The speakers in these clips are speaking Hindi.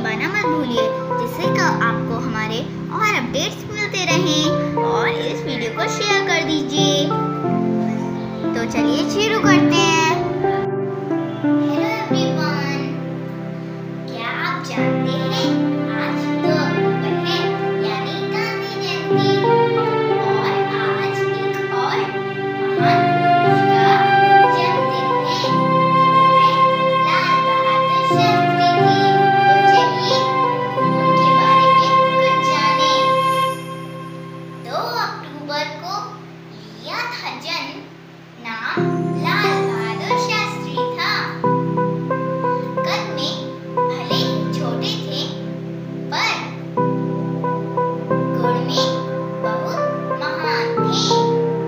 दबाना मत भूलिए, जिससे कि आपको हमारे और अपडेट्स मिलते रहें। और इस वीडियो को शेयर कर दीजिए। तो चलिए शुरू करते हैं। हेलो एवरीवन, क्या आप जानते हैं आज 2 अक्टूबर है, यानी गांधी जयंती। और आज एक और महान पुरुष का जन्मदिन है, वो है लाल बहादुर शास्त्री जी। तो चलिए उनके बारे में कुछ जाने। 2 अक्टूबर को लिया था जन्म, नाम लाल बहादुर शास्त्री था। कद में भले ही छोटे थे, पर गुण में बहुत महान थे।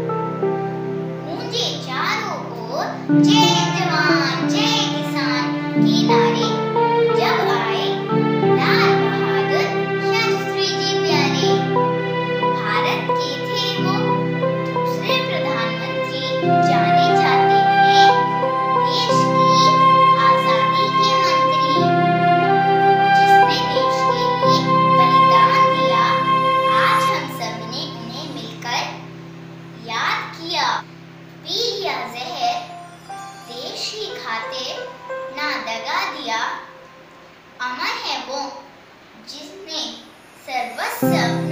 गूंजे चारों ओर जय जवान जय किसान के नारे, जब आए लाल बहादुर शास्त्री जी प्यारे। भारत के थे वो दूसरे प्रधानमंत्री, जाने जाते हैं देश की आजादी के मंत्री। जिसने देश के लिए बलिदान दिया, आज हम सब ने उन्हें मिलकर याद किया। पी लिया जहर देश ही खातिर, ना दगा दिया। अमर है वो जिसने सर्वस्व